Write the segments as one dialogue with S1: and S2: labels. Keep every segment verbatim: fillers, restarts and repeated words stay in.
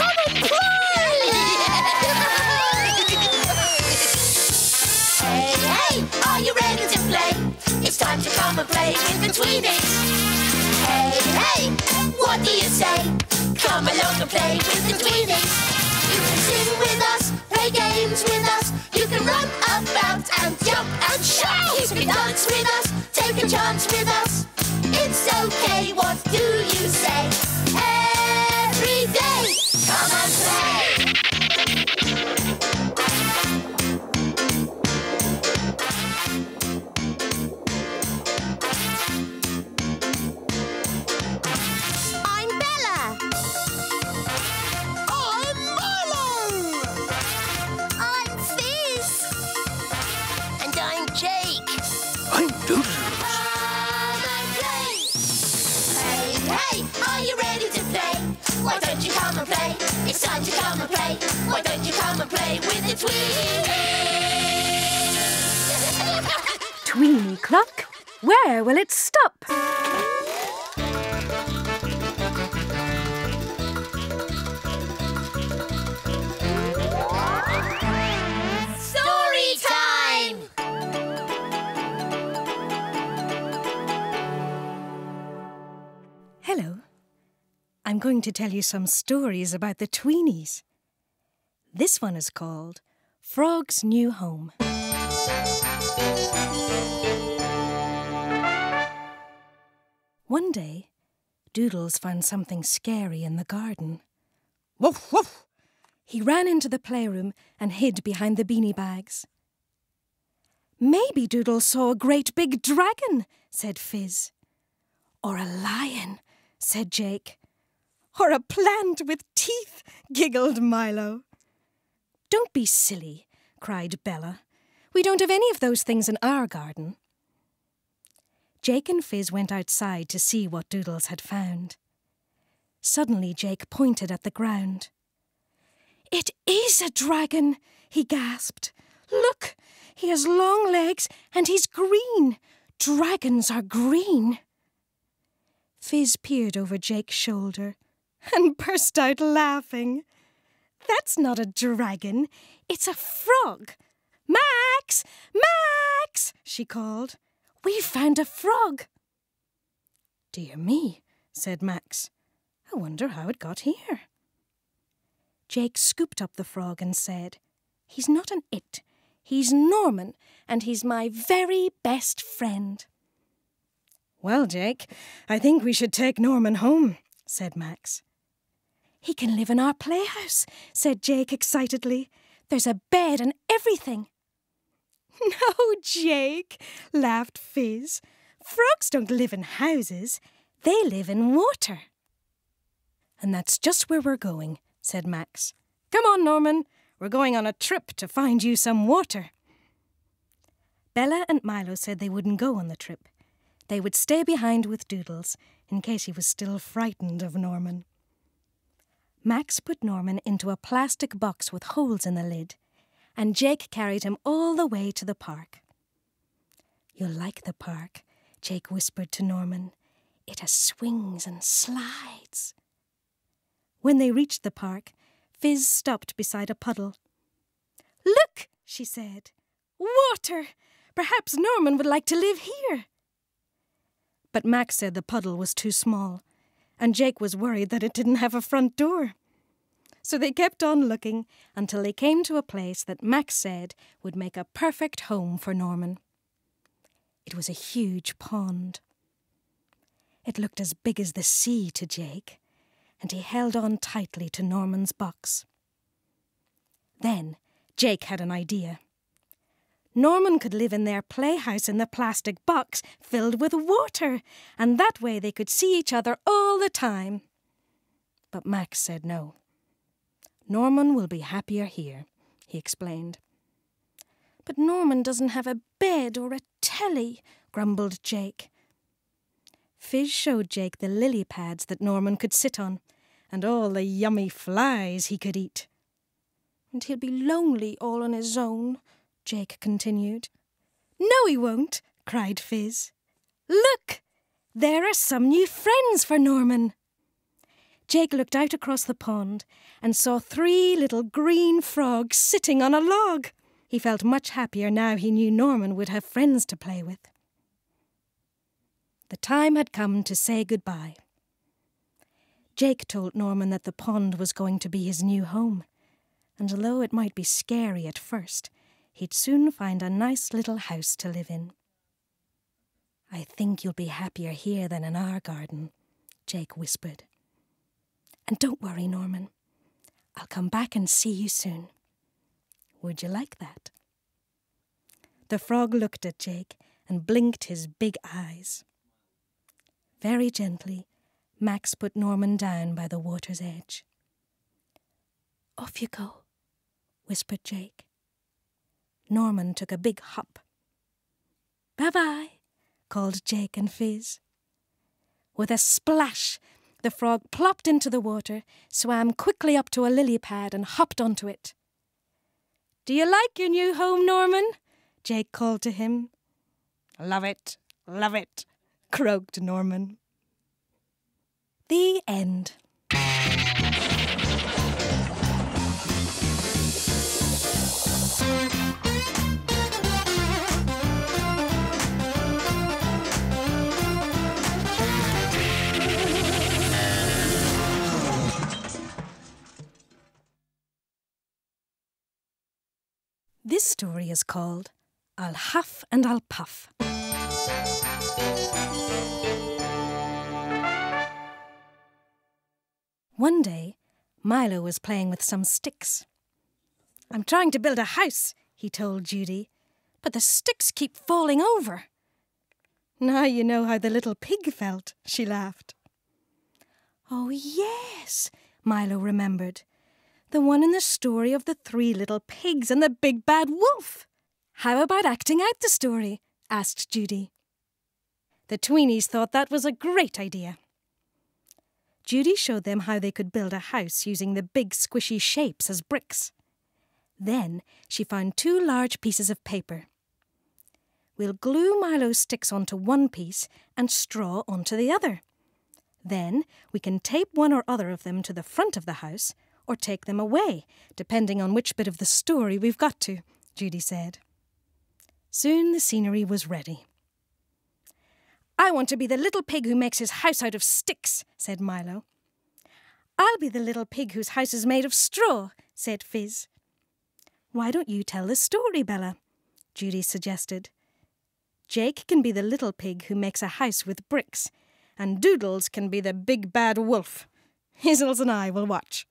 S1: come and play!
S2: Hey, hey, are you ready to play? It's time to come and play with the Tweenies. Hey, hey, what do you say? Come along and play with the Tweenies. You can sing with us, play games with us. You can run about and jump and shout. You can dance with us, take a chance with us. It's okay, what do you say? Every day, come and play.
S1: I'm Bella.
S3: I'm Milo!
S1: I'm Fizz.
S2: And I'm Jake.
S3: I'm Doodles.
S2: Come and play. Hey, hey, are you ready to play? Why don't you come and play? It's time to come and play. Why don't you come and play with the Tweenies?
S4: Tweenie clock, where will it stop?
S2: Story time!
S4: Hello. I'm going to tell you some stories about the Tweenies. This one is called Frog's New Home. One day, Doodles found something scary in the garden. Woof, woof! He ran into the playroom and hid behind the beanie bags. Maybe Doodles saw a great big dragon, said Fizz. Or a lion, said Jake. Or a plant with teeth, giggled Milo. Don't be silly, cried Bella. We don't have any of those things in our garden. Jake and Fizz went outside to see what Doodles had found. Suddenly Jake pointed at the ground. It is a dragon, he gasped. Look, he has long legs and he's green. Dragons are green. Fizz peered over Jake's shoulder and burst out laughing. That's not a dragon, it's a frog. Max! Max! She called. We found a frog. Dear me, said Max. I wonder how it got here. Jake scooped up the frog and said, He's not an it, he's Norman, and he's my very best friend. Well, Jake, I think we should take Norman home, said Max. He can live in our playhouse, said Jake excitedly. There's a bed and everything. No, Jake, laughed Fizz. Frogs don't live in houses. They live in water. And that's just where we're going, said Max. Come on, Norman. We're going on a trip to find you some water. Bella and Milo said they wouldn't go on the trip. They would stay behind with Doodles in case he was still frightened of Norman. Max put Norman into a plastic box with holes in the lid, and Jake carried him all the way to the park. You'll like the park, Jake whispered to Norman. It has swings and slides. When they reached the park, Fizz stopped beside a puddle. Look, she said. Water! Perhaps Norman would like to live here. But Max said the puddle was too small, and Jake was worried that it didn't have a front door. So they kept on looking until they came to a place that Max said would make a perfect home for Norman. It was a huge pond. It looked as big as the sea to Jake, and he held on tightly to Norman's box. Then Jake had an idea. Norman could live in their playhouse in the plastic box filled with water, and that way they could see each other all the time. But Max said no. Norman will be happier here, he explained. But Norman doesn't have a bed or a telly, grumbled Jake. Fizz showed Jake the lily pads that Norman could sit on, and all the yummy flies he could eat. And he'll be lonely all on his own, Jake continued. No, he won't, cried Fizz. Look, there are some new friends for Norman. Jake looked out across the pond and saw three little green frogs sitting on a log. He felt much happier now he knew Norman would have friends to play with. The time had come to say goodbye. Jake told Norman that the pond was going to be his new home, and although it might be scary at first, he'd soon find a nice little house to live in. "I think you'll be happier here than in our garden," Jake whispered. "And don't worry, Norman. I'll come back and see you soon. Would you like that?" The frog looked at Jake and blinked his big eyes. Very gently, Max put Norman down by the water's edge. "Off you go," whispered Jake. Norman took a big hop. "Bye-bye," called Jake and Fizz. With a splash, the frog plopped into the water, swam quickly up to a lily pad and hopped onto it. "Do you like your new home, Norman?" Jake called to him. "Love it, love it," croaked Norman. The end. This story is called I'll Huff and I'll Puff. One day, Milo was playing with some sticks. "I'm trying to build a house," he told Judy, "but the sticks keep falling over." "Now you know how the little pig felt," she laughed. "Oh, yes," Milo remembered. "The one in the story of the three little pigs and the big bad wolf." "How about acting out the story?" asked Judy. The Tweenies thought that was a great idea. Judy showed them how they could build a house using the big squishy shapes as bricks. Then she found two large pieces of paper. "We'll glue Milo's sticks onto one piece and straw onto the other. Then we can tape one or other of them to the front of the house or take them away, depending on which bit of the story we've got to," Judy said. Soon the scenery was ready. "I want to be the little pig who makes his house out of sticks," said Milo. "I'll be the little pig whose house is made of straw," said Fizz. "Why don't you tell the story, Bella?" Judy suggested. "Jake can be the little pig who makes a house with bricks, and Doodles can be the big bad wolf. Hizzles and I will watch."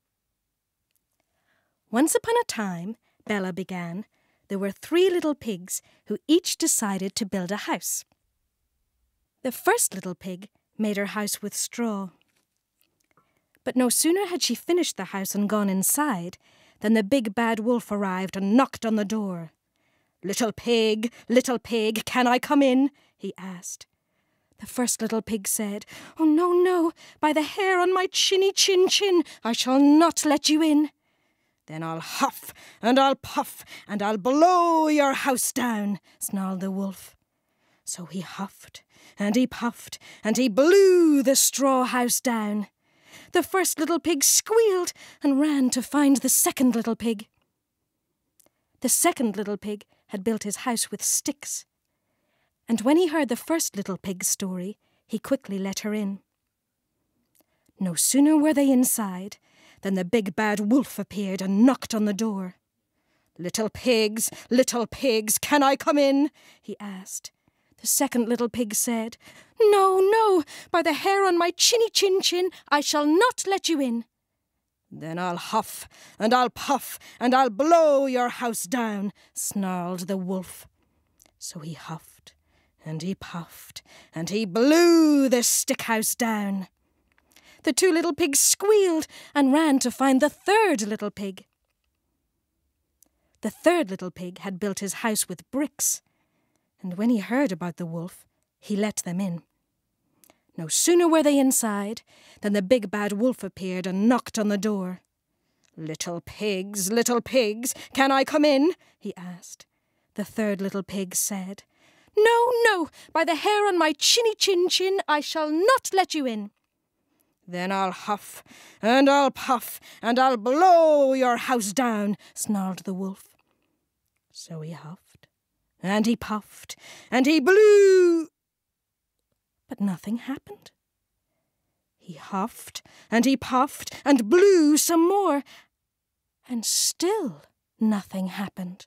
S4: "Once upon a time," Bella began, "there were three little pigs who each decided to build a house. The first little pig made her house with straw. But no sooner had she finished the house and gone inside than the big bad wolf arrived and knocked on the door. 'Little pig, little pig, can I come in?' he asked. The first little pig said, 'Oh, no, no, by the hair on my chinny chin chin, I shall not let you in.' 'Then I'll huff and I'll puff and I'll blow your house down,' snarled the wolf. So he huffed and he puffed and he blew the straw house down. The first little pig squealed and ran to find the second little pig. The second little pig had built his house with sticks, and when he heard the first little pig's story, he quickly let her in. No sooner were they inside than the big bad wolf appeared and knocked on the door. 'Little pigs, little pigs, can I come in?' he asked. The second little pig said, 'No, no, by the hair on my chinny chin chin, I shall not let you in.' 'Then I'll huff and I'll puff and I'll blow your house down,' snarled the wolf. So he huffed and he puffed and he blew the stick house down. The two little pigs squealed and ran to find the third little pig. The third little pig had built his house with bricks, and when he heard about the wolf, he let them in. No sooner were they inside than the big bad wolf appeared and knocked on the door. 'Little pigs, little pigs, can I come in?' he asked. The third little pig said, 'No, no, by the hair on my chinny chin chin, I shall not let you in.' Then I'll huff, and I'll puff, and I'll blow your house down, snarled the wolf. So he huffed, and he puffed, and he blew. But nothing happened. He huffed, and he puffed, and blew some more, and still nothing happened.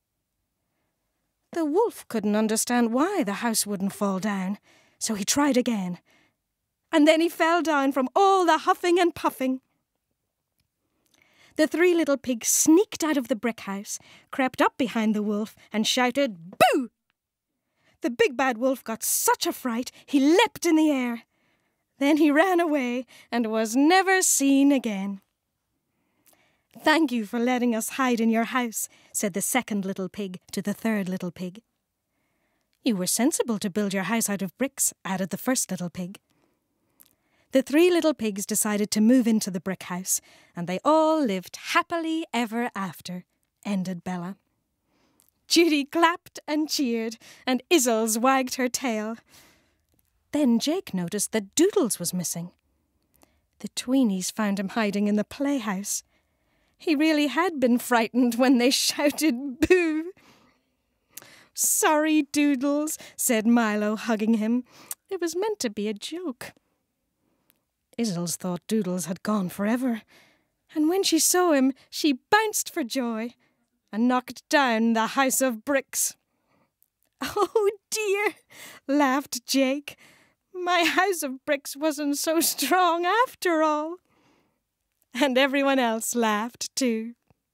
S4: The wolf couldn't understand why the house wouldn't fall down, so he tried again. And then he fell down from all the huffing and puffing. The three little pigs sneaked out of the brick house, crept up behind the wolf, and shouted, "Boo!" The big bad wolf got such a fright, he leapt in the air. Then he ran away and was never seen again. "Thank you for letting us hide in your house," said the second little pig to the third little pig. "You were sensible to build your house out of bricks," added the first little pig. The three little pigs decided to move into the brick house, and they all lived happily ever after, ended Bella. Judy clapped and cheered, and Izzles wagged her tail. Then Jake noticed that Doodles was missing. The Tweenies found him hiding in the playhouse. He really had been frightened when they shouted boo. "Sorry, Doodles," said Milo, hugging him. "It was meant to be a joke." Izzles thought Doodles had gone forever, and when she saw him, she bounced for joy and knocked down the house of bricks. "Oh dear," laughed Jake. "My house of bricks wasn't so strong after all." And everyone else laughed too.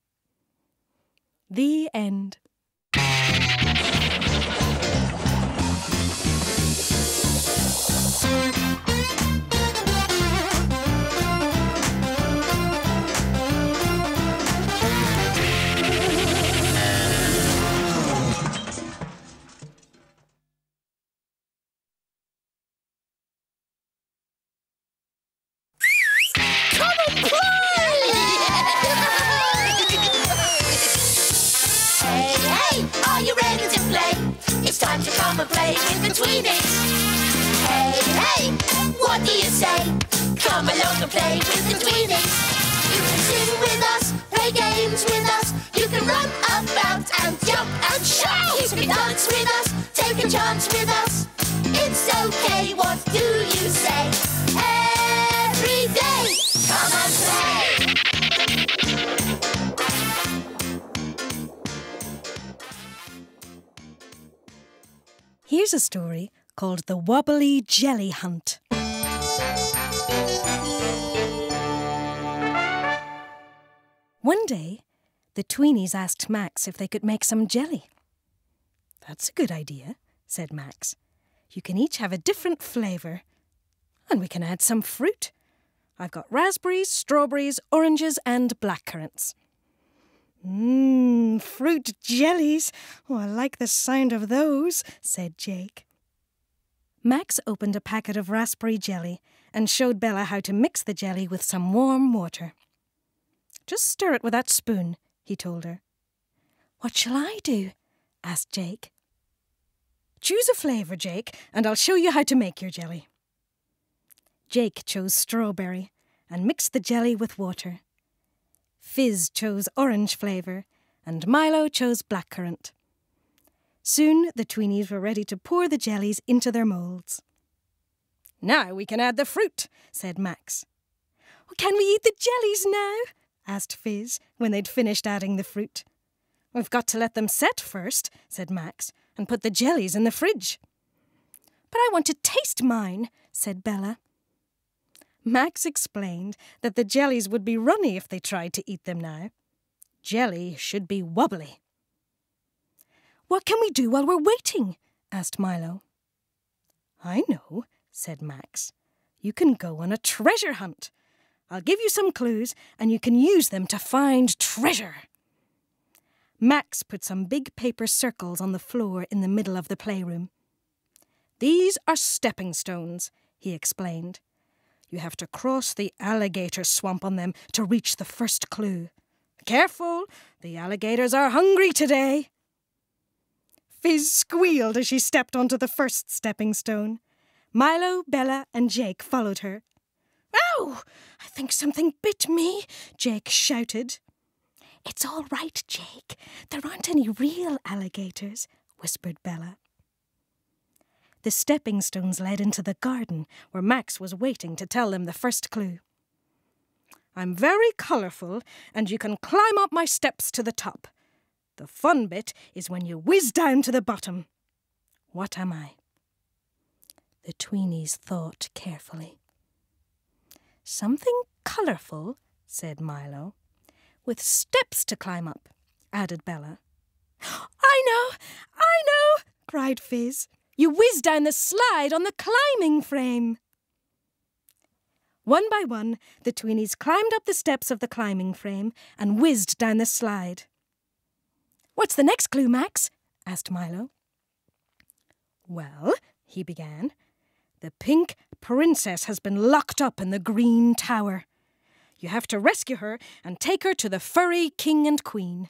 S4: The end.
S2: It's time to come and play with the Tweenies. Hey, hey, what do you say? Come along and play with the Tweenies. You can sing with us, play games with us. You can run about and jump and shout. You can dance with us, take a chance with us. It's okay, what do you say? Every day, come and play.
S4: Here's a story called The Wobbly Jelly Hunt. One day, the Tweenies asked Max if they could make some jelly. "That's a good idea," said Max. "You can each have a different flavour. And we can add some fruit. I've got raspberries, strawberries, oranges and blackcurrants." Mmm, fruit jellies. Oh, I like the sound of those, said Jake. Max opened a packet of raspberry jelly and showed Bella how to mix the jelly with some warm water. "Just stir it with that spoon," he told her. "What shall I do?" asked Jake. "Choose a flavour, Jake, and I'll show you how to make your jelly." Jake chose strawberry and mixed the jelly with water. Fizz chose orange flavour, and Milo chose blackcurrant. Soon the Tweenies were ready to pour the jellies into their moulds. "Now we can add the fruit," said Max. "Can we eat the jellies now?" asked Fizz when they'd finished adding the fruit. "We've got to let them set first," said Max, "and put the jellies in the fridge." "But I want to taste mine," said Bella. Max explained that the jellies would be runny if they tried to eat them now. Jelly should be wobbly. "What can we do while we're waiting?" asked Milo. "I know," said Max. "You can go on a treasure hunt. I'll give you some clues and you can use them to find treasure." Max put some big paper circles on the floor in the middle of the playroom. "These are stepping stones," he explained. "You have to cross the alligator swamp on them to reach the first clue. Careful, the alligators are hungry today." Fizz squealed as she stepped onto the first stepping stone. Milo, Bella and Jake followed her. "Ow, "Oh, I think something bit me," Jake shouted. "It's all right, Jake. There aren't any real alligators," whispered Bella. The stepping stones led into the garden, where Max was waiting to tell them the first clue. "I'm very colourful, and you can climb up my steps to the top. The fun bit is when you whiz down to the bottom. What am I?" The Tweenies thought carefully. "Something colourful," said Milo. "With steps to climb up," added Bella. "I know! I know!" cried Fizz. "You whiz down the slide on the climbing frame." One by one, the Tweenies climbed up the steps of the climbing frame and whizzed down the slide. "What's the next clue, Max?" asked Milo. "Well," he began, "the pink princess has been locked up in the green tower. You have to rescue her and take her to the furry king and queen."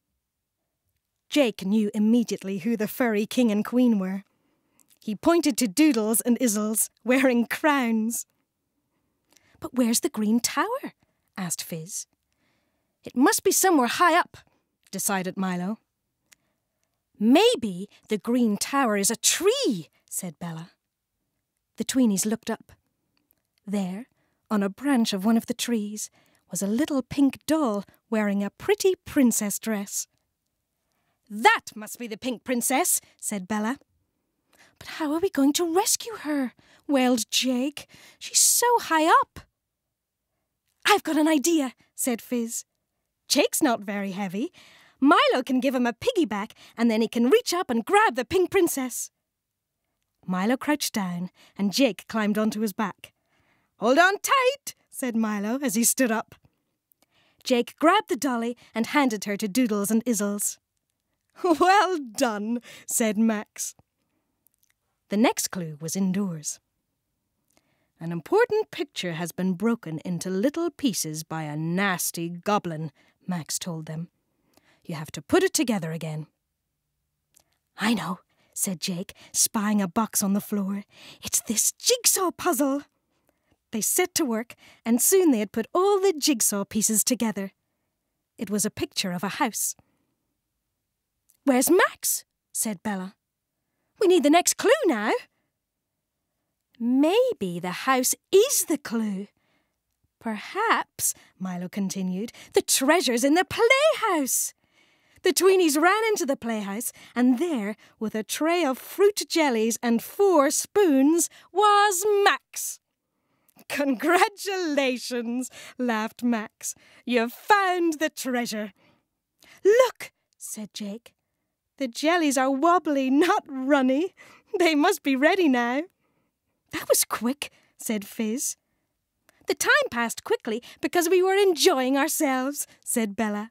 S4: Jake knew immediately who the furry king and queen were. He pointed to Doodles and Izzles, wearing crowns. "But where's the green tower?" asked Fizz. "It must be somewhere high up," decided Milo. "Maybe the green tower is a tree," said Bella. The Tweenies looked up. There, on a branch of one of the trees, was a little pink doll wearing a pretty princess dress. "That must be the pink princess," said Bella. "But how are we going to rescue her?" wailed Jake. "She's so high up." "I've got an idea," said Fizz. "Jake's not very heavy. Milo can give him a piggyback and then he can reach up and grab the pink princess." Milo crouched down and Jake climbed onto his back. "Hold on tight," said Milo as he stood up. Jake grabbed the dolly and handed her to Doodles and Izzles. "Well done," said Max. The next clue was indoors. "An important picture has been broken into little pieces by a nasty goblin," Max told them. "You have to put it together again." "I know," said Jake, spying a box on the floor. "It's this jigsaw puzzle." They set to work, and soon they had put all the jigsaw pieces together. It was a picture of a house. "Where's Max?" said Bella. "We need the next clue now." "Maybe the house is the clue. Perhaps," Milo continued, "the treasure's in the playhouse." The Tweenies ran into the playhouse, and there, with a tray of fruit jellies and four spoons, was Max. "Congratulations," laughed Max. "You've found the treasure." "Look," said Jake. "The jellies are wobbly, not runny. They must be ready now." "That was quick," said Fizz. "The time passed quickly because we were enjoying ourselves," said Bella.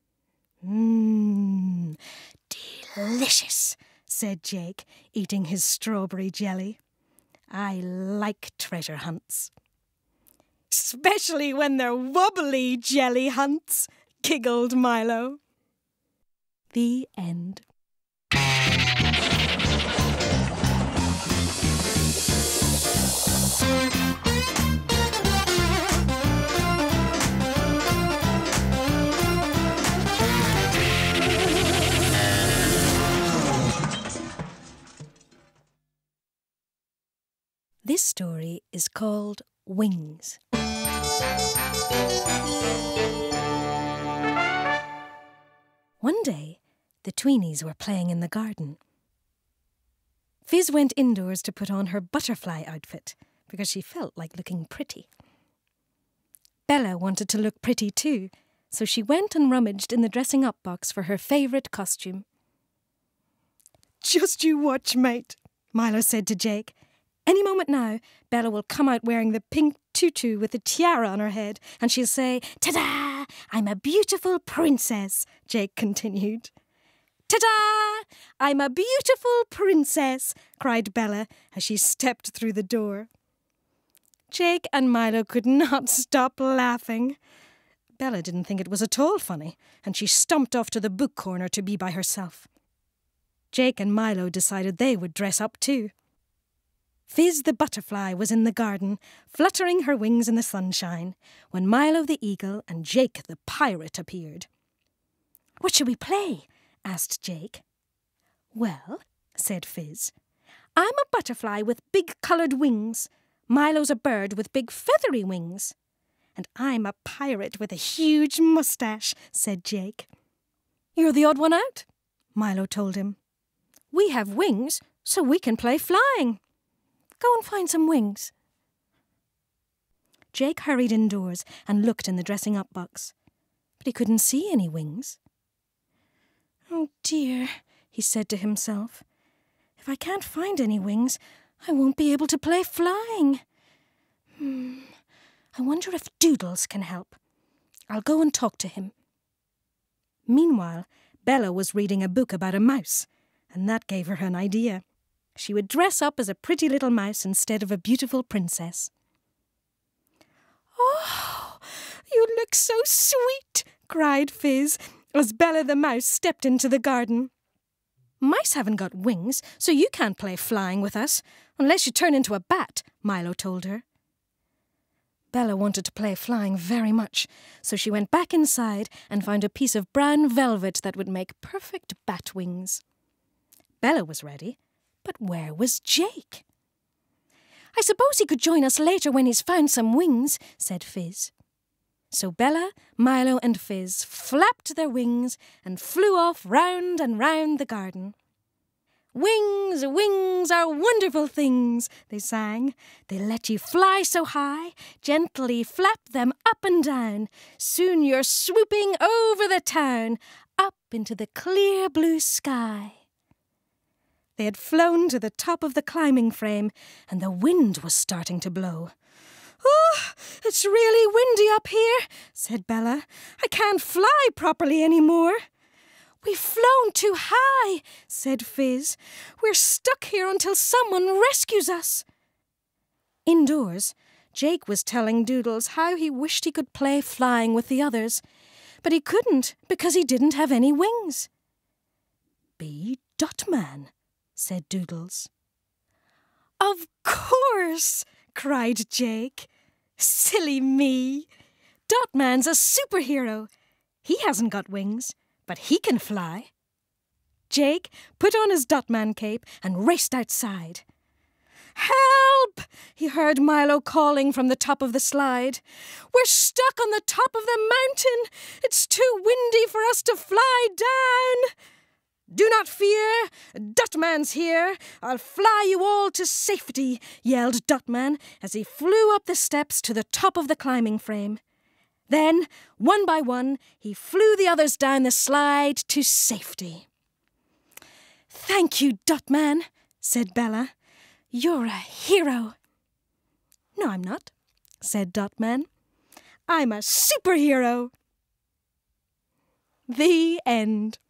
S4: "Mmm, delicious," said Jake, eating his strawberry jelly. "I like treasure hunts." "Especially when they're wobbly jelly hunts," giggled Milo. The end. This story is called Wings. One day, the Tweenies were playing in the garden. Fizz went indoors to put on her butterfly outfit because she felt like looking pretty. Bella wanted to look pretty too, so she went and rummaged in the dressing-up box for her favourite costume. "Just you watch, mate," Milo said to Jake. "Any moment now, Bella will come out wearing the pink tutu with the tiara on her head, and she'll say, 'Ta-da! I'm a beautiful princess,'" Jake continued. "Ta-da! I'm a beautiful princess," cried Bella as she stepped through the door. Jake and Milo could not stop laughing. Bella didn't think it was at all funny, and she stumped off to the book corner to be by herself. Jake and Milo decided they would dress up too. Fizz the butterfly was in the garden, fluttering her wings in the sunshine, when Milo the eagle and Jake the pirate appeared. "What shall we play?" asked Jake. "Well," said Fizz, "I'm a butterfly with big coloured wings. Milo's a bird with big feathery wings. And I'm a pirate with a huge moustache," said Jake. "You're the odd one out," Milo told him. "We have wings, so we can play flying. Go and find some wings." Jake hurried indoors and looked in the dressing-up box, but he couldn't see any wings. "Oh dear," he said to himself. "If I can't find any wings, I won't be able to play flying. Hmm, I wonder if Doodles can help. I'll go and talk to him." Meanwhile, Bella was reading a book about a mouse, and that gave her an idea. She would dress up as a pretty little mouse instead of a beautiful princess. "Oh, you look so sweet," cried Fizz, as Bella the mouse stepped into the garden. "Mice haven't got wings, so you can't play flying with us, unless you turn into a bat," Milo told her. Bella wanted to play flying very much, so she went back inside and found a piece of brown velvet that would make perfect bat wings. Bella was ready, but where was Jake? "I suppose he could join us later when he's found some wings," said Fizz. So Bella, Milo and Fizz flapped their wings and flew off round and round the garden. "Wings, wings are wonderful things," they sang. "They let you fly so high, gently flap them up and down. Soon you're swooping over the town, up into the clear blue sky." They had flown to the top of the climbing frame, and the wind was starting to blow. "Oh, it's really windy up here," said Bella. "I can't fly properly anymore." "We've flown too high," said Fizz. "We're stuck here until someone rescues us." Indoors, Jake was telling Doodles how he wished he could play flying with the others, but he couldn't because he didn't have any wings. "Be Dotman," said Doodles. "Of course!" cried Jake. "Silly me! Dotman's a superhero. He hasn't got wings, but he can fly." Jake put on his Dotman cape and raced outside. "Help!" he heard Milo calling from the top of the slide. "We're stuck on the top of the mountain. It's too windy for us to fly down." "Do not fear, Dotman's here. I'll fly you all to safety," yelled Dotman as he flew up the steps to the top of the climbing frame. Then, one by one, he flew the others down the slide to safety. "Thank you, Dotman," said Bella. "You're a hero." "No, I'm not," said Dotman. "I'm a superhero." The end.